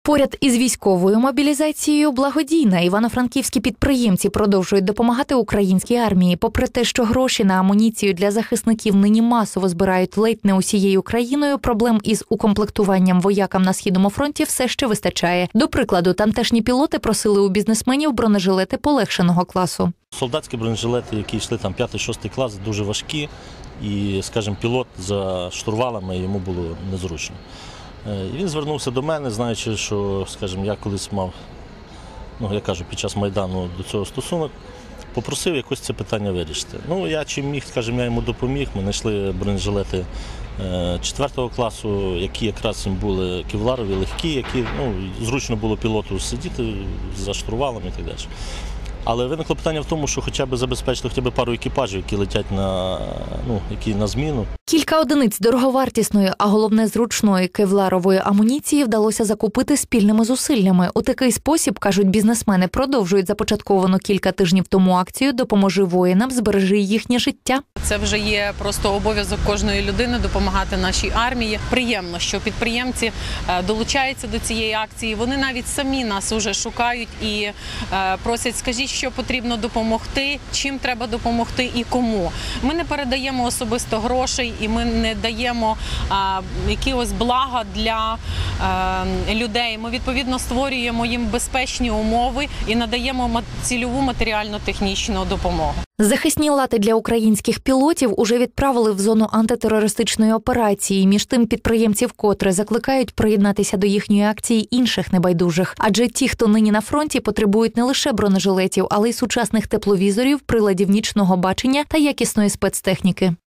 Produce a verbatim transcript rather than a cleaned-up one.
Поряд із військовою мобілізацією благодійна. Івано-франківські підприємці продовжують допомагати українській армії. Попри те, що гроші на амуніцію для захисників нині масово збирають ледь не усією країною, проблем із укомплектуванням воякам на Східному фронті все ще вистачає. До прикладу, тамтешні пілоти просили у бізнесменів бронежилети полегшеного класу. Солдатські бронежилети, які йшли там п'ятий-шостий клас, дуже важкі. І, скажімо, пілот за штурвалами йому було незручно. І він звернувся до мене, знаючи, що, скажімо, я колись мав, ну, я кажу, під час Майдану до цього стосунок, попросив якось це питання вирішити. Ну, я чим міг, скажімо, я йому допоміг. Ми знайшли бронежилети четвертого класу, які якраз їм були кевларові, легкі, які, ну, зручно було пілоту сидіти за штурвалом і так далі. Але виникло питання в тому, що хоча б забезпечити хоча б пару екіпажів, які летять на, ну, які на зміну. Кілька одиниць дороговартісної, а головне зручної кевларової амуніції вдалося закупити спільними зусиллями. У такий спосіб, кажуть бізнесмени, продовжують започатковану кілька тижнів тому акцію «Допоможи воїнам, збережи їхнє життя». Це вже є просто обов'язок кожної людини допомагати нашій армії. Приємно, що підприємці долучаються до цієї акції. Вони навіть самі нас уже шукають і просять, скажіть, що потрібно допомогти, чим треба допомогти і кому. Ми не передаємо особисто грошей і ми не даємо а, якісь блага для а, людей. Ми, відповідно, створюємо їм безпечні умови і надаємо цільову матеріально-технічну допомогу. Захисні лати для українських пілотів уже відправили в зону антитерористичної операції. Між тим підприємці вкотре закликають приєднатися до їхньої акції інших небайдужих. Адже ті, хто нині на фронті, потребують не лише бронежилетів, але й сучасних тепловізорів, приладів нічного бачення та якісної спецтехніки.